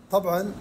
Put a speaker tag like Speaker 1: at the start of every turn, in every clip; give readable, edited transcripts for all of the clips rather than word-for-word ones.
Speaker 1: طبعا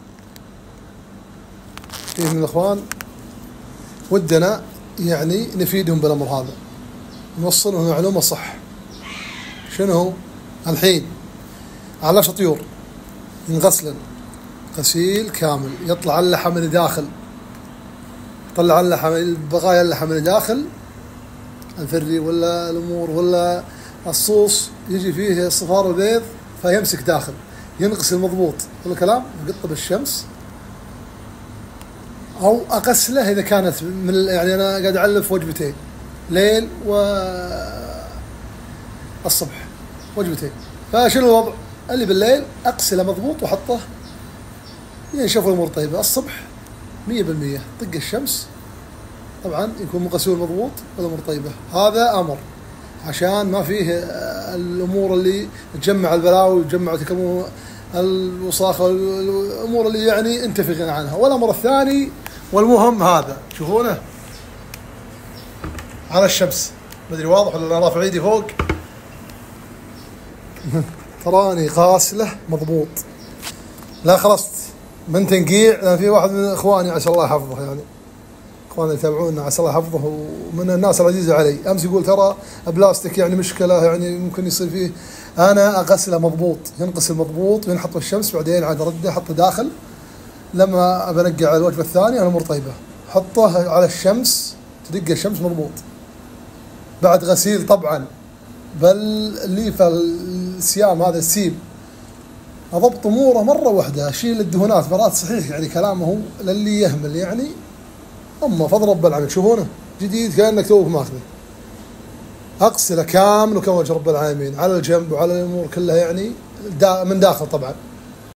Speaker 1: فيه من الإخوان ودنا يعني نفيدهم بالأمر هذا، نوصلهم معلومة صح. شنو هو؟ الحين علف طيور ينغسلن غسيل كامل، يطلع اللحم من داخل، يطلع اللحم، بقايا اللحم من داخل الفري ولا الأمور ولا الصوص، يجي فيه صفار البيض فيمسك داخل، ينغسل مضبوط والكلام، يقطه بالشمس أو أغسله إذا كانت من يعني أنا قاعد أعلف وجبتين ليل والصبح وجبتين، فشنو الوضع؟ اللي بالليل أغسله مضبوط وأحطه ينشف الأمور طيبة. الصبح 100% طق الشمس طبعا يكون مغسول مضبوط والأمور طيبة. هذا أمر عشان ما فيه الأمور اللي تجمع البلاوي وتجمع الوساخة والأمور اللي يعني انت في غنى عنها. والأمر الثاني والمهم هذا، تشوفونه على الشمس، مدري واضح ولا أنا رافع ايدي فوق؟ تراني غاسله مضبوط، لا خلصت من تنقيع. لأن في واحد من اخواني عسى الله يحفظه، يعني اخواني يتابعونا عسى الله يحفظه ومن الناس العزيزه علي، امس يقول ترى بلاستيك يعني مشكله، يعني ممكن يصير فيه. انا اغسله مضبوط، ينغسل مضبوط وينحط في الشمس، بعدين عاد ارده احطه داخل. لما بنقع الوجبه الثانيه الامور طيبه، حطه على الشمس، تدق الشمس مضبوط بعد غسيل طبعا. بل الليفه السيام هذا السيم اضبط اموره مره واحده، اشيل الدهونات مرات. صحيح يعني كلامه للي يهمل، يعني اما فضل رب العالمين تشوفونه جديد كانك توك ماخذه، اغسله كامل وكوجه رب العالمين على الجنب وعلى الامور كلها، يعني من داخل طبعا.